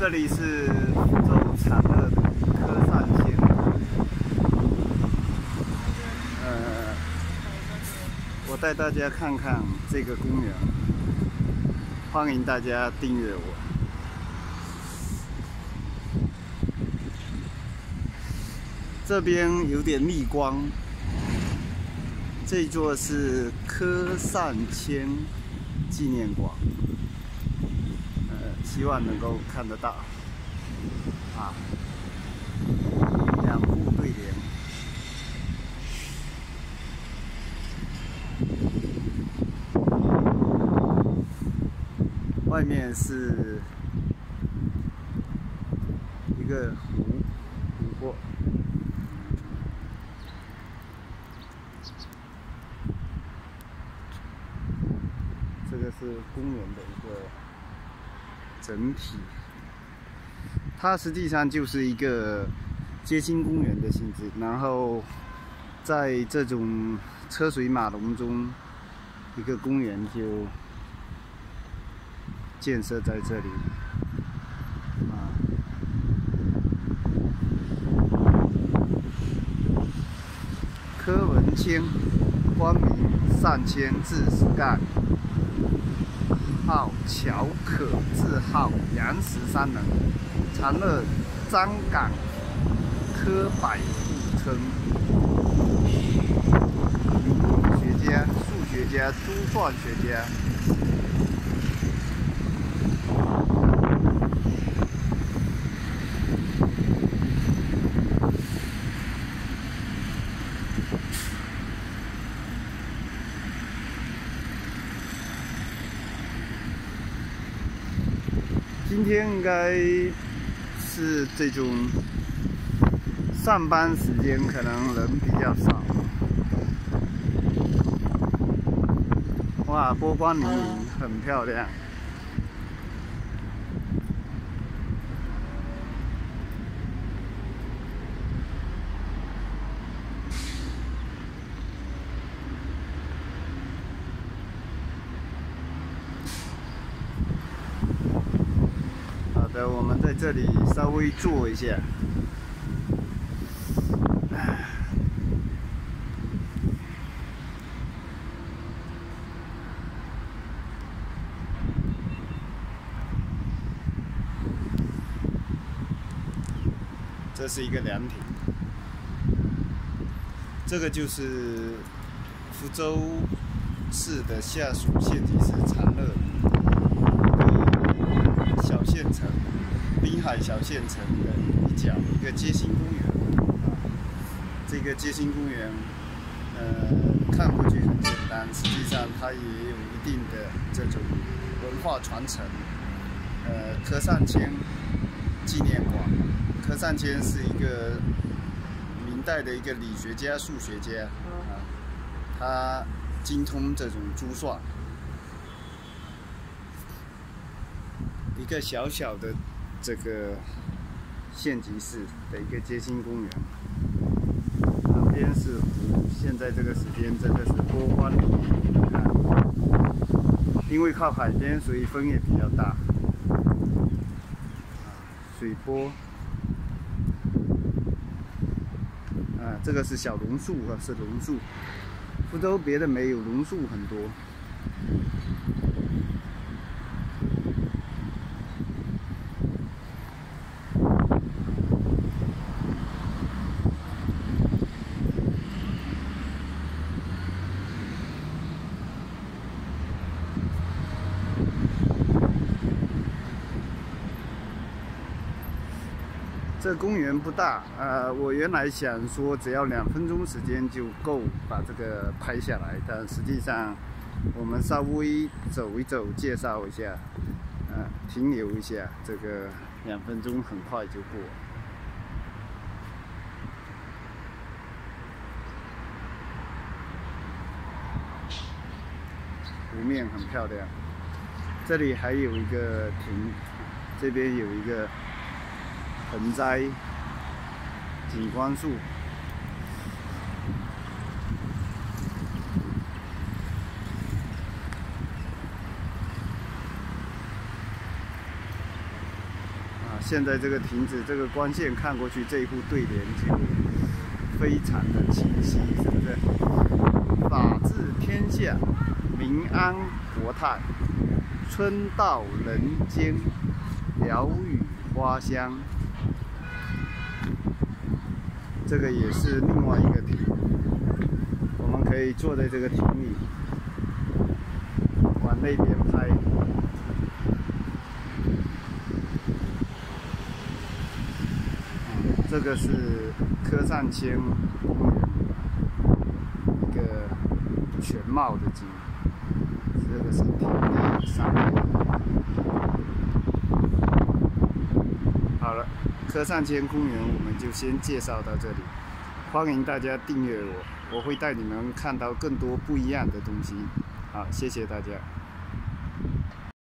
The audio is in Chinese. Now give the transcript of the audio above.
这里是福州长乐的科善县。我带大家看看这个公园，欢迎大家订阅我。这边有点逆光，这座是柯善谦纪念馆。 希望能够看得到，啊，两户对联，外面是一个湖泊，这个是公园的一个 整体，它实际上就是一个街心公园的性质。然后，在这种车水马龙中，一个公园就建设在这里。柯文谦，官名善谦，字石干。 号乔可，字号杨13人，长乐张港科百户称，物理学家、数学家、珠算学家。今天应该是这种上班时间，可能人比较少。哇，波光粼粼，很漂亮。我们在这里稍微坐一下。这是一个凉亭，这个就是福州市的下属县级市长乐小县城。 滨海小县城的一角，一个街心公园。这个街心公园，看过去很简单，实际上它也有一定的这种文化传承。柯善谦纪念馆，柯善谦是一个明代的一个理学家、数学家，他精通这种珠算。一个小小的 这个县级市的一个街心公园，旁边是湖。现在这个时间真的是波光粼粼，因为靠海边，所以风也比较大。水波，这个是小榕树是榕树。福州别的没有，榕树很多。 这公园不大，我原来想说只要2分钟时间就够把这个拍下来，但实际上我们稍微走一走，介绍一下，停留一下，这个2分钟很快就过。湖面很漂亮，这里还有一个亭，这边有一个 盆栽、景观树， 现在这个亭子，这个光线看过去，这一副对联就非常的清晰，是不是？法治天下，民安国泰，春到人间，鸟语花香。这个也是另外一个亭，我们可以坐在这个亭里，往那边拍。这个是柯尚谦公园一个全貌的景，这个是亭内上面。好了，柯尚谦公园我们就先介绍到这里，欢迎大家订阅我，我会带你们看到更多不一样的东西。好，谢谢大家。